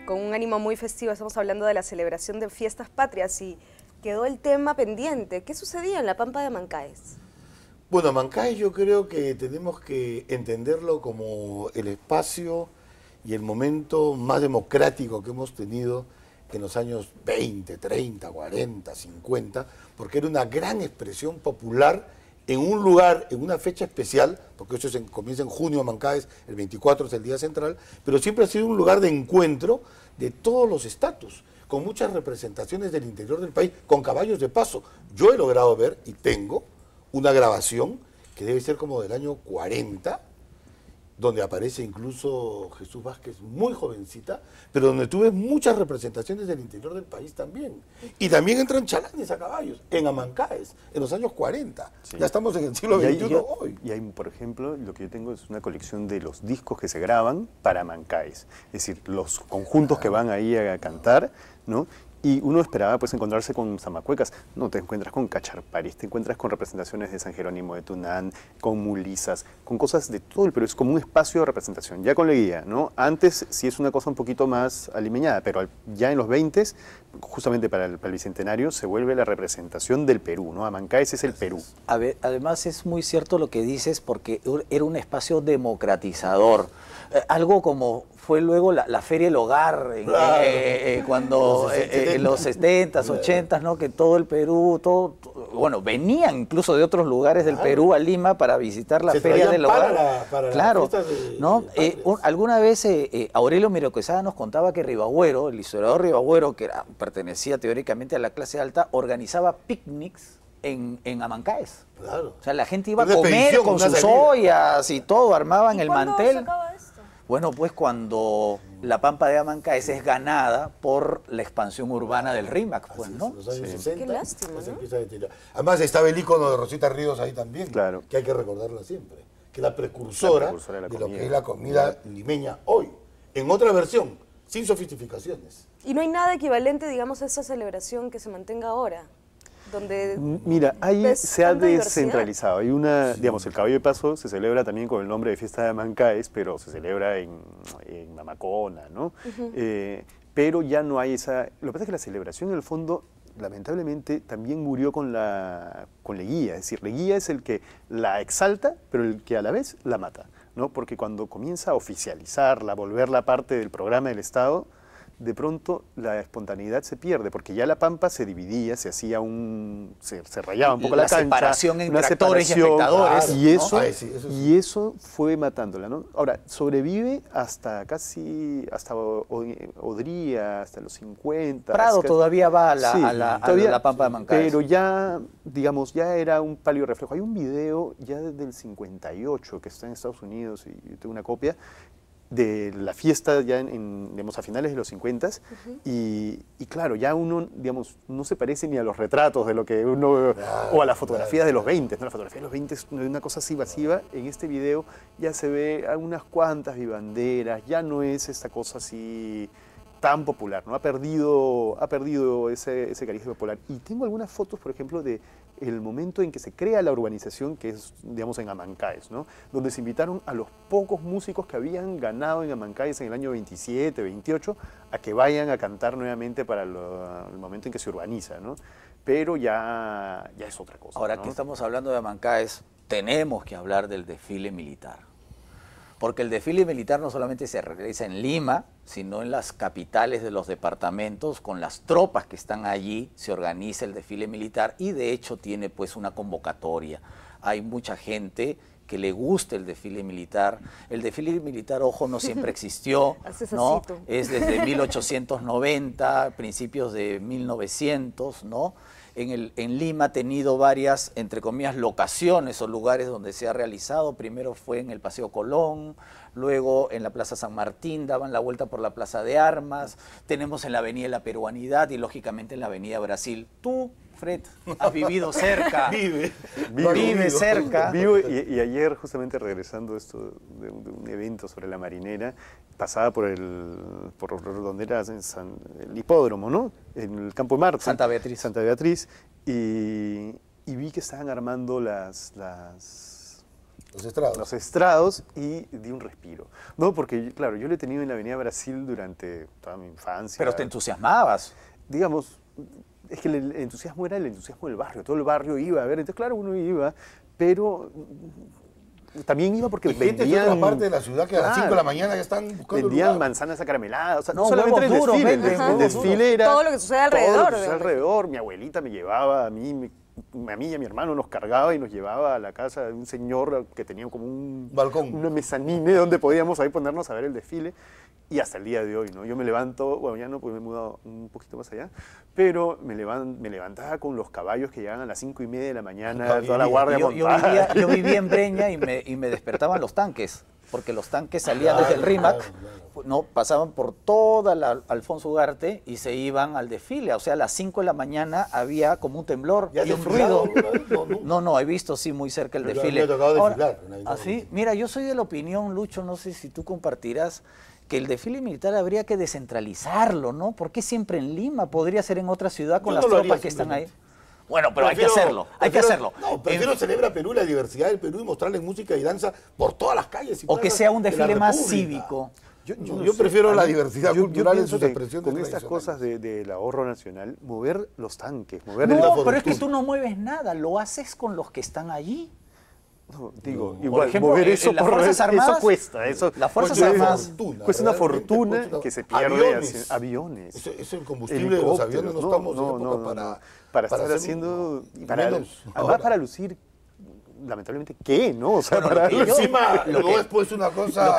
con un ánimo muy festivo. Estamos hablando de la celebración de fiestas patrias y quedó el tema pendiente. ¿Qué sucedía en la Pampa de Amancaes? Bueno, Amancaes yo creo que tenemos que entenderlo como el espacio y el momento más democrático que hemos tenido en los años 20, 30, 40, 50, porque era una gran expresión popular en un lugar, en una fecha especial, porque eso comienza en junio, Amancaes, el 24 es el día central, pero siempre ha sido un lugar de encuentro de todos los estatus, con muchas representaciones del interior del país, con caballos de paso. Yo he logrado ver, y tengo, una grabación que debe ser como del año 40, donde aparece incluso Jesús Vázquez muy jovencita, pero donde tú ves muchas representaciones del interior del país también. Y también entran chalanes a caballos, en Amancaes, en los años 40. Sí. Ya estamos en el siglo XXI hoy. Y hay, por ejemplo, lo que yo tengo es una colección de los discos que se graban para Amancaes. Es decir, los conjuntos que van ahí a cantar, ¿no? Y uno esperaba pues encontrarse con zamacuecas. No, te encuentras con cacharparis, te encuentras con representaciones de San Jerónimo de Tunán, con mulisas, con cosas de todo el Perú. Es como un espacio de representación, ya con la guía, ¿no? Antes sí es una cosa un poquito más alimeñada, pero ya en los 20, justamente para el Bicentenario, se vuelve la representación del Perú, ¿no? Amancaes es el Perú. A ver, además es muy cierto lo que dices, porque era un espacio democratizador. Algo como fue luego la Feria del Hogar, cuando en los 70s, 80s, ¿no? Que todo el Perú, bueno, venían incluso de otros lugares del Perú a Lima para visitar la Feria del Hogar. Claro, ¿no? Alguna vez Aurelio Miro Quesada nos contaba que Ribagüero, el historiador Ribagüero, que pertenecía teóricamente a la clase alta, organizaba picnics en Amancaes. Claro. O sea, la gente iba a comer con sus ollas y todo, armaban el mantel. ¿Cuándo se acaba esto? Bueno, pues cuando la Pampa de Amancaes es ganada por la expansión urbana del RIMAC, pues, ¿no? Los años 60, qué lástima, ¿no? Empieza a deteriorar. Además estaba el ícono de Rosita Ríos ahí también, claro, que hay que recordarla siempre, que es la precursora de lo que es la comida limeña hoy, en otra versión, sin sofisticaciones. Y no hay nada equivalente, digamos, a esa celebración que se mantenga ahora. Donde mira, ahí se ha descentralizado. Hay una, digamos, el caballo de paso se celebra también con el nombre de Fiesta de Amancaes, pero se celebra en Mamacona, ¿no? Pero ya no hay esa... Lo que pasa es que la celebración, en el fondo, lamentablemente, también murió con Leguía. Es decir, Leguía es el que la exalta, pero el que a la vez la mata, ¿no? Porque cuando comienza a oficializarla, a volverla parte del programa del Estado, de pronto la espontaneidad se pierde, porque ya la Pampa se dividía, se hacía se rayaba un poco la cancha, separación entre actores y espectadores, y eso, ¿no? y eso fue matándola, ¿no? Ahora, sobrevive hasta Odría, hasta los 50. Prado todavía va a la Pampa de Amancaes. Pero ya, digamos, ya era un pálido reflejo. Hay un video ya desde el 58 que está en Estados Unidos, y yo tengo una copia, de la fiesta ya digamos, a finales de los 50, y claro, ya uno, digamos, no se parece ni a los retratos de lo que uno, o a las fotografías de los 20, ¿no? La fotografía de los 20 es una cosa así masiva. En este video ya se ve a unas cuantas vivanderas, ya no es esta cosa así tan popular, ¿no? Ha perdido ese cariz popular. Y tengo algunas fotos, por ejemplo, de el momento en que se crea la urbanización, que es, digamos, en Amancaes, ¿no? Donde se invitaron a los pocos músicos que habían ganado en Amancaes en el año 27, 28, a que vayan a cantar nuevamente para el momento en que se urbaniza, ¿no? Pero ya es otra cosa. Ahora, ¿no? que estamos hablando de Amancaes, tenemos que hablar del desfile militar. Porque el desfile militar no solamente se realiza en Lima, sino en las capitales de los departamentos, con las tropas que están allí, se organiza el desfile militar y de hecho tiene pues una convocatoria. Hay mucha gente que le gusta el desfile militar. El desfile militar, ojo, no siempre existió, ¿no? Es desde 1890, principios de 1900, ¿no? En Lima ha tenido varias, entre comillas, locaciones o lugares donde se ha realizado. Primero fue en el Paseo Colón, luego en la Plaza San Martín, daban la vuelta por la Plaza de Armas, tenemos en la Avenida La Peruanidad y lógicamente en la Avenida Brasil. Tú, Fred, has vivido cerca. Vive cerca. Vivo, y ayer, justamente regresando esto de un evento sobre la marinera, pasaba por donde era el hipódromo, ¿no? En el Campo de Marte. Santa Beatriz. Y vi que estaban armando los estrados y di un respiro. No, porque, claro, yo lo he tenido en la Avenida Brasil durante toda mi infancia. Pero te entusiasmabas. Digamos, es que el entusiasmo era el entusiasmo del barrio. Todo el barrio iba a ver. Entonces, claro, uno iba, pero también iba porque vendían... de otra parte de la ciudad que a las 5 de la mañana ya están buscando vendían lugar. Manzanas acarameladas. O sea, No, no solamente el huevos duros, desfile. venden, El desfile era... Todo lo que sucede alrededor. Todo lo que sucede alrededor. Mi abuelita me llevaba a mí y a mi hermano nos cargaba y nos llevaba a la casa de un señor que tenía como un balcón, una mezanine donde podíamos ahí ponernos a ver el desfile. Y hasta el día de hoy, ¿no? Yo me levanto, bueno, ya no, porque me he mudado un poquito más allá, pero me levantaba con los caballos que llegaban a las 5:30 de la mañana, toda la guardia montada. Yo vivía en Breña y me despertaban los tanques, porque los tanques salían desde el RIMAC, no, pasaban por toda la Alfonso Ugarte y se iban al desfile. O sea, a las 5 de la mañana había como un temblor y un ruido. No, he visto sí muy cerca el desfile. Me ha tocado desfilar. ¿Así? Mira, yo soy de la opinión, Lucho, no sé si tú compartirás, que el desfile militar habría que descentralizarlo, ¿no? ¿Por qué siempre en Lima? Podría ser en otra ciudad con las tropas que están ahí. Bueno, pero hay que hacerlo. No, prefiero celebrar Perú, la diversidad del Perú y mostrarles música y danza por todas las calles. O que sea un desfile más cívico. Yo prefiero la diversidad cultural en sus expresiones. Con estas cosas del ahorro nacional, mover los tanques, mover No, pero es que tú no mueves nada, lo haces con los que están allí. No, digo, por igual, ejemplo, mover eso las Fuerzas Armadas, eso cuesta. Las Fuerzas Armadas cuesta una fortuna que se pierde. Aviones. Eso es el combustible de los aviones, no estamos en época para estar haciendo... Además, para lucir, lamentablemente, ¿qué? ¿No? O sea, para encima, luego después una cosa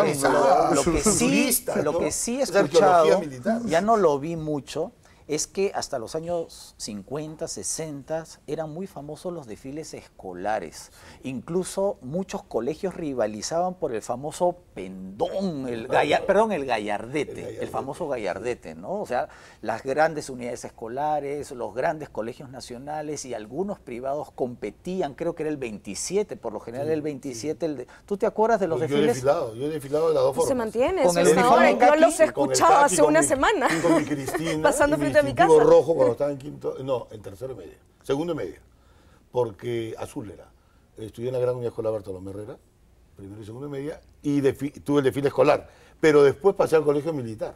lo que sí he escuchado, ya no lo vi mucho, es que hasta los años 50, 60 eran muy famosos los desfiles escolares. Incluso muchos colegios rivalizaban por el famoso pendón, el gallardete, el famoso gallardete, ¿no? O sea, las grandes unidades escolares, los grandes colegios nacionales y algunos privados competían, creo que era el 27, por lo general el 27. ¿Tú te acuerdas de los desfiles? Yo he desfilado de las dos formas. Se mantiene, con el uniforme yo los he escuchado hace una semana. Con mi Cristina, pasando frente a mi casa. rojo cuando estaba en tercero y media, segundo y media, porque azul era. Estudié en la Gran Unidad Escolar Bartolomé Herrera, primero y segundo y media, y tuve el desfile escolar, pero después pasé al colegio militar.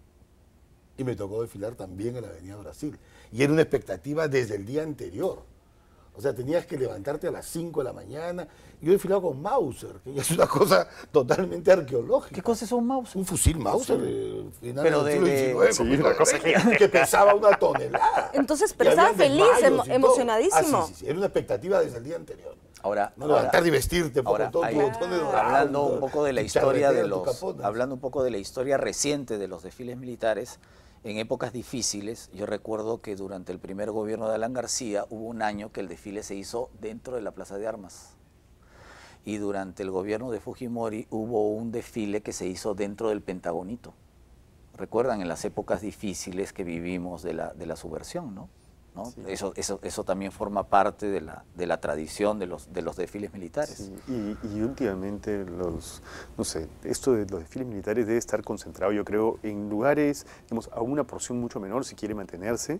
Y me tocó desfilar también en la Avenida Brasil. Y era una expectativa desde el día anterior. O sea, tenías que levantarte a las 5 de la mañana. Yo he desfilado con Mauser, que es una cosa totalmente arqueológica. ¿Qué cosa es un Mauser? Un fusil Mauser, final pero del siglo XIX, una cosa que pesaba una tonelada. Entonces, pero estaba feliz, emocionadísimo. Sí, era una expectativa desde el día anterior. Ahora, levantar y vestirte ahora, todo de dorado, hablando un poco de la historia hablando un poco de la historia reciente de los desfiles militares, en épocas difíciles, yo recuerdo que durante el primer gobierno de Alan García hubo un año que el desfile se hizo dentro de la Plaza de Armas. Y durante el gobierno de Fujimori hubo un desfile que se hizo dentro del Pentagonito. ¿Recuerdan? En las épocas difíciles que vivimos de la subversión, ¿no? Sí. Eso también forma parte de la tradición de los desfiles militares. Sí, y últimamente esto de los desfiles militares debe estar concentrado, yo creo, en lugares, digamos, a una porción mucho menor si quiere mantenerse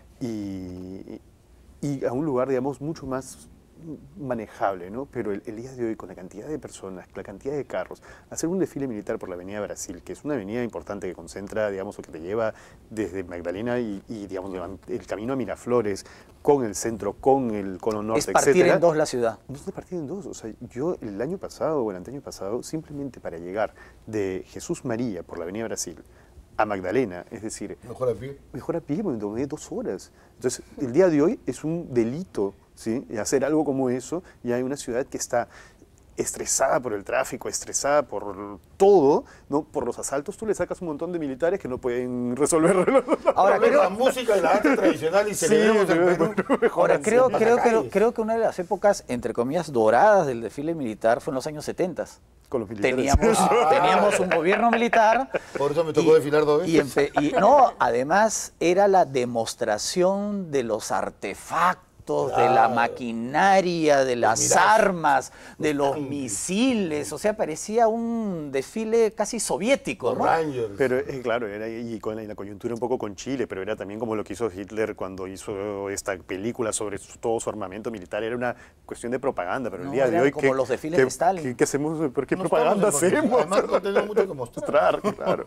y a un lugar, digamos, mucho más manejable, ¿no? Pero el día de hoy, con la cantidad de personas, la cantidad de carros, hacer un desfile militar por la Avenida Brasil, que es una avenida importante que concentra, digamos, o que te lleva desde Magdalena y digamos, el camino a Miraflores, con el centro, con el cono norte, es partir etcétera. En dos la ciudad. No es partir en dos. O sea, yo el año pasado o el anteaño pasado, simplemente para llegar de Jesús María por la Avenida Brasil a Magdalena, es decir... Mejor a pie. Mejor a pie, porque me tomé 2 horas. Entonces, el día de hoy es un delito, ¿sí? Hacer algo como eso, y hay una ciudad que está estresada por el tráfico, estresada por todo, ¿no? Por los asaltos, tú le sacas un montón de militares que no pueden resolverlo. Ahora, la música y la arte tradicional y celebremos el Perú. Ahora, creo que una de las épocas, entre comillas, doradas del desfile militar fue en los años 70. Con los militares. Teníamos un gobierno militar. Por eso me tocó desfilar 2 veces. Además era la demostración de los artefactos de la Claro. maquinaria, de las Mirage. armas, de los tanques. misiles, o sea, parecía un desfile casi soviético, Los ¿no? Rangers. Pero claro, era y con la coyuntura un poco con Chile, pero era también como lo que hizo Hitler cuando hizo esta película sobre todo su armamento militar. Era una cuestión de propaganda, pero el No, día de eran hoy... como los desfiles de Stalin. ¿Qué hacemos? ¿Por qué No propaganda estamos en hacemos? Además, no tenemos mucho que mostrar. Claro.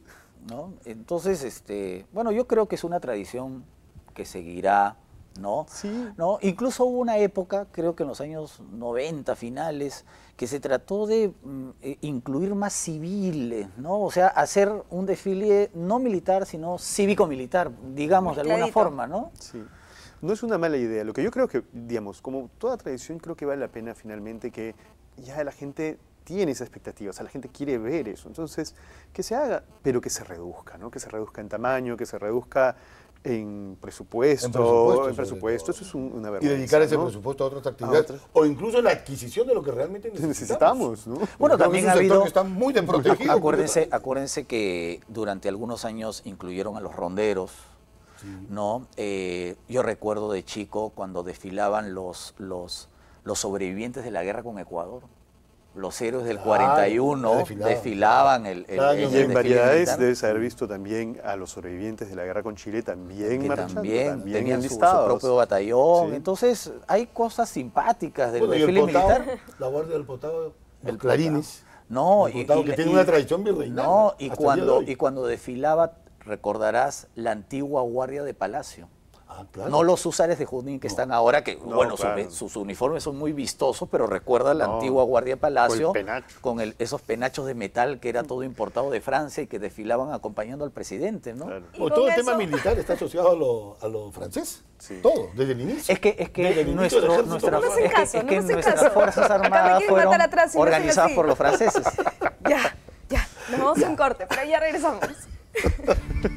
¿No? Entonces, bueno, yo creo que es una tradición que seguirá, ¿no? Sí. ¿No? Incluso hubo una época, creo que en los años 90 finales, que se trató de incluir más civiles, ¿no? O sea, hacer un desfile no militar, sino cívico-militar, digamos, de alguna Mezcladito. forma, ¿no? Sí. No es una mala idea. Lo que yo creo que, digamos, como toda tradición, creo que vale la pena finalmente que ya la gente tiene esa expectativa, o sea, la gente quiere ver eso. Entonces, que se haga, pero que se reduzca, ¿no? Que se reduzca en tamaño, que se reduzca en presupuesto. sobre todo. Eso es una Y vergüenza. dedicar ese ¿no? presupuesto a otras actividades. otras. O incluso la adquisición de lo que realmente necesitamos. Necesitamos, ¿no? Bueno, Creo que también es un ha sector habido... que está muy desprotegido. Acuérdense que durante algunos años incluyeron a los ronderos, ¿no? Yo recuerdo de chico cuando desfilaban los sobrevivientes de la guerra con Ecuador. Los héroes del Claro, 41 desfilaban el Cada año Y desfile en variedades militar, debes haber visto también a los sobrevivientes de la guerra con Chile también que marchando, también tenían su enlistados. propio batallón. Sí. Entonces, hay cosas simpáticas del Bueno, y el desfile potado, militar. la guardia del potado, El los clarines. No, El potado que tiene una tradición virreinal. No, y hasta el día de hoy. cuando desfilaba, recordarás la antigua guardia de palacio. Ah, claro. No los húsares de Junín que están ahora, que bueno, claro. sus uniformes son muy vistosos, pero recuerda la No, antigua Guardia de Palacio con el penacho. con esos penachos de metal que era todo importado de Francia y que desfilaban acompañando al presidente, ¿no? Claro. Y Bueno, con todo el eso- tema militar está asociado a lo francés. Sí. Todo, desde el inicio. Es que Desde el inicio del ejército nuestras No me hacen caso, no me hacen nuestras caso. fuerzas Acá me armadas quieren fueron matar atrás y no soy organizadas así. por los franceses. Ya, nos vamos a un corte, pero ya regresamos.